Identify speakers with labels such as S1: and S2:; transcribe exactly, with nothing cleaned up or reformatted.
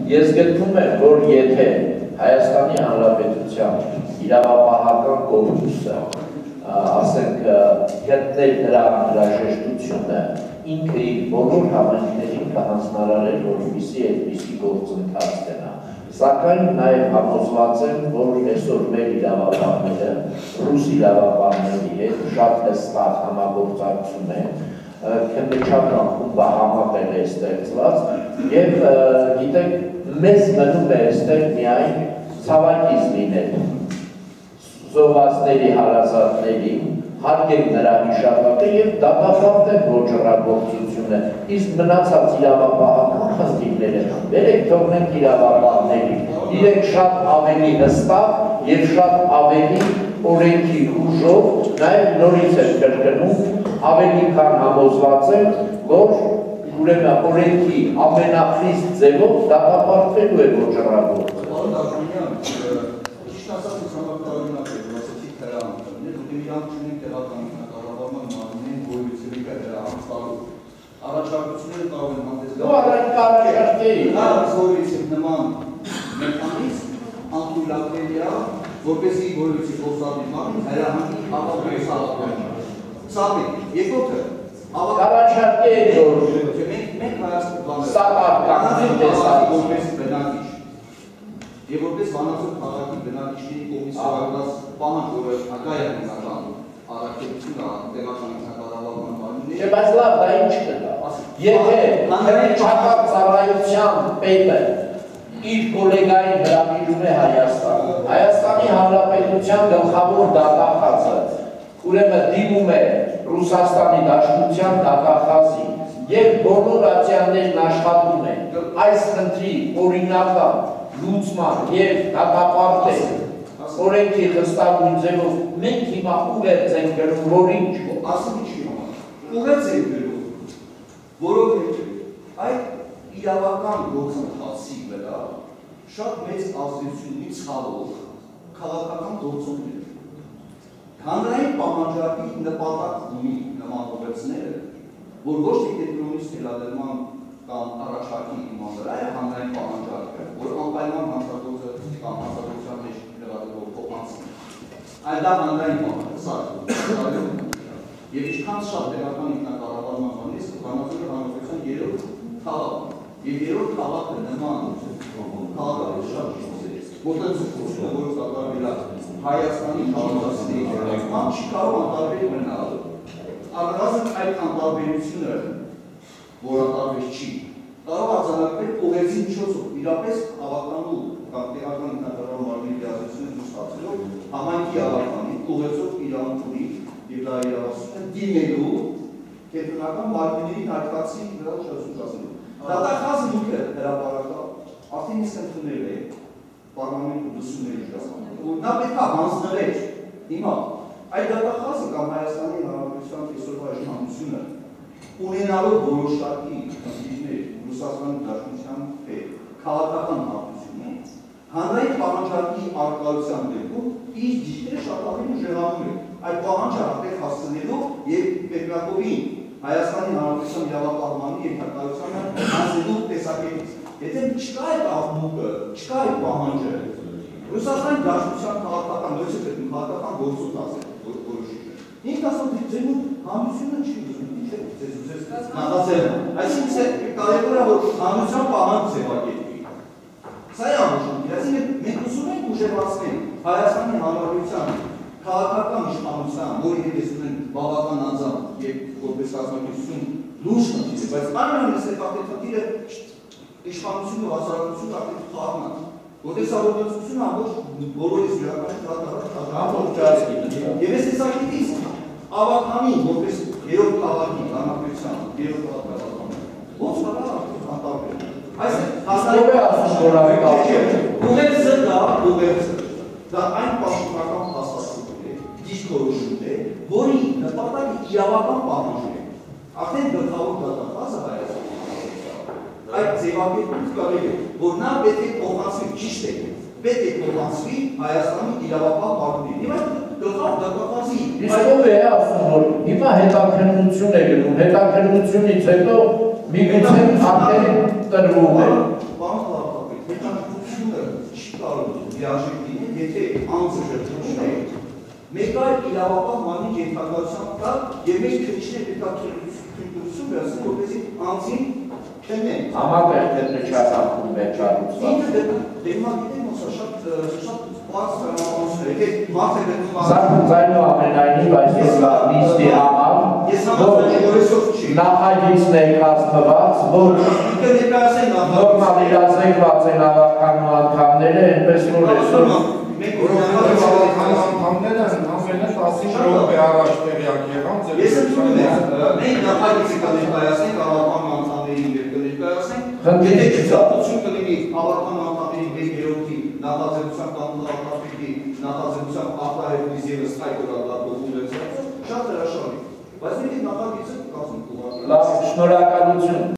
S1: Ես գտնում եմ, որ եթե Հայաստանի Հանրապետության իրավապահական կորպուսը ասենք գտնել դրա անհրաժեշտությունը ինքը իր բոլոր համայնքներին կհանձնարարել, որպեսզի այդպիսի գործընթաց գնա։ Սակայն նաև համոզված եմ, որ այսօր մեր իրավապահները ռուս իրավապահների հետ շատ հստակ համագործակցում են, քննիչական խումբը համատեղ է ստեղծված եւ գիտեք, մեզ մնում է այստեղ միայն ցավակից լինել զոհվածների հարազատների, հարգել նրա հիշատակը եւ դատապարտել ոչռագործությունը, իսկ մնացած իրավապահական խնդիրները վերեք թողնենք իրավապահներին, իրենք շատ ավելի հստակ եւ շատ ավելի օրենքի ուժով նաեւ նորից են կրկնում, ավելի քան համոզված են, որ ուրեմն օրենքի ամենախիստ ձևով դատապարտվելու է ոչռագործը։
S2: Առաջարկությունները կարող են հանդես
S1: գալ։ Առաջ առաջարկների։
S2: Զորույցի նման մեխանիզմ անկույլակելի է, որպեսզի զորույցի խոսալի բանին հրահանգի ապահովի սահմանները։ Սա մեկ, երկրորդը
S1: առաջարկների զորույցը։
S2: Մենք Հայաստանը
S1: սահմանական տեսակ
S2: որպես բնակիչ եւ որպես վանացող քաղաքի բնակիչների կողմից ստեղծված պահանջ, որը ակայա հիմնական առաքելությունը տեղական ինքնակառավարման մարմինների։
S1: Չէ, բայց լավ, դա ինչ կտա։ Եթե քննիչական ծառայության պետը իր գոլեգային հրավիրում է Հայաստան, Հայաստանի Հանրապետության գլխավոր դատախազը, ուրեմն դիմում է Ռուսաստանի Դաշնության դատախազին եւ բոլոր ատյաններն աշխատում են այս խնդրի օրինական լուծման եւ դատապարտել օրենքի հստակույն ձևով մենք հիմա ուղերձ ենք գրում, որ ինչ
S2: ասում ինչի համար ուղերձ ենք գրում, որովհետեւ այդ իրավական գործընթացի վրա շատ մեծ ազդեցություն ունի ցավով քաղաքական գործոնները։ Հանրային պահանջարկի նպատակ ունի նման ուղերձները, որ ոչ թե կենտրոնից թելադրման կամ առաջարկի իման վրա է հանրային պահանջարկը, որ անպայման հանրագործը կամ հանրագործության մեջ լրագրող փոխանցի։ Այլ դա հանրային պահանջ, սա է։ Եվ ինչքան շատ տեղական ինքնակառավարման բանից բանացումը հանրապետության երրորդ քաղաքն է։ Եվ երրորդ քաղաքը նման քաղաքը շատ ճիշտ է։ Որտեղ զուգությունը, որը կատարվել է Հայաստանի քաղաքացիների հետաքրքրման չի կարող անտարբեր մնալ։ Առնվազն այդ անտարբերությունը, որ անտարբեր չի, կարող արձանագրվել ուղերձի միջոցով, իրապես հավաքանու կամ տեղական ինքնակառավարման մարմինի լիազորությունը դուրս ստացելով համայնքի ավարտանի ուղերձով իրավունք ունի եւ դա իրավասությունը դիմելու կենտրոնական մարմինների հարկացի նրա ուշադրություն դարձնելու։ Դատախազը ինքը հրապարակա արդեն իսկ ընդունել է պարլամենտի լսումների ժամանակ, որ նա պետք է հանձնվեր հիմա այդ դատախազը կամ Հայաստանի Հանրապետության այսօրվա իշխանությունը ունենալով որոշակի խնդիրներ Ռուսաստանի Դաշնության հետ քաղաքական հարթությունում հանրային պահանջարկի արկայության դեպքում իր դիրքերը շատ ավելի ուժեղանում է այդ պահանջը արդեն հասցնելու եւ Պետրակովին Հայաստանի Հանրապետության իրավապահմանի ենթակայությանը հանձնելու տեսակետից։ Եթե չկա այդ աղմուկը, չկա այդ պահանջը, Ռուսաստանի Դաշնության քաղաքական լույսը քաղաքական գործընթաց է որոշիչը։ Ինքն ասում է ձեր հանրությունը չի ուզում, ինչ է ձեզ ուզես նախաձեռնել։ Այսինքն կարևոր է որ հանրության պահանջ ձևակերպվի։ Սա է ամուշում, այսինքն մենք ուզում ենք ուժեղացնել Հայաստանի Հանրապետության քաղաքական իշխանության, որի հետ ես ունեն բավական անձամբ եւ որպես կազմակերպություն լուրջ խնդիր է, բայց այնուամենայնիվ այդ խնդիրը իշխանությունը հասարակությունը արդեն խառն է, որտեղ սա գործունեությունը ամբողջ բոլորիս իրական քաղաքական եւ այս տեսակետից ավականին որպես երրորդ քաղաքի հանրապետության երրորդ քաղաքական ոնց կարա անտարբեր այս հասարակը ասում որ ավեկ ուղերձը դա ուղերձը դա այն պաշտոնական հաստատություն է ճիշտ որոշում է որի նպատակը իրավական պահանջն է արդեն գլխավոր դատախազը Հայաստանի այդ ձևակերպումը կարելի է, որ նա պետք է փոխանցվի, ճիշտ է, պետք է փոխանցվի Հայաստանի իրավապահ մարմիններին։ Եվ այդ գլխավոր դատախազի
S1: իսկ ով է ասում, որ հիմա հետաքննություն է գնում, հետաքննությունից հետո միգուցե արդեն տրվում է։
S2: Պարոն քաղաքապետ, տարօրինակ լիարժեք լինի, եթե անձը շրջանցի մեկ այլ իրավապահ մարմնի ենթակայության տակ եւ մեր քրիչները պետք է թույլտվություն վերցնեն, որպեսզի անձին քննեն։
S1: Համատեղ քննչական վերջացուցված։
S2: Ինքը դեպի ոնց շատ շատ բարձ կանոններ է, եթե մարդը գտնվում է
S1: Սակայն ամենայնիվ այսօր նիստի համար նախագիծ ներկայացված, որ նորմալիզացված են ավականու անդամները, այնպես որ այսօր
S3: անդամները ամենը տասին րոպե առաջ տեղյակ եղան ձեր
S2: Ես ընդունում եմ, մենք նախագիծը կներկայացնենք ավականու անդամներին եւ կներկայացնենք, եթե չծախսություն կլինի ավականու անդամների մեկ երրորդի նախաձեռնության կամ նախագծի նախաձեռնության արտահայտումից ևս այդ օրակարգում շատ հրաշալի, բայց մենք նախագիծը կազմենք։
S1: Լավ, շնորհակալություն։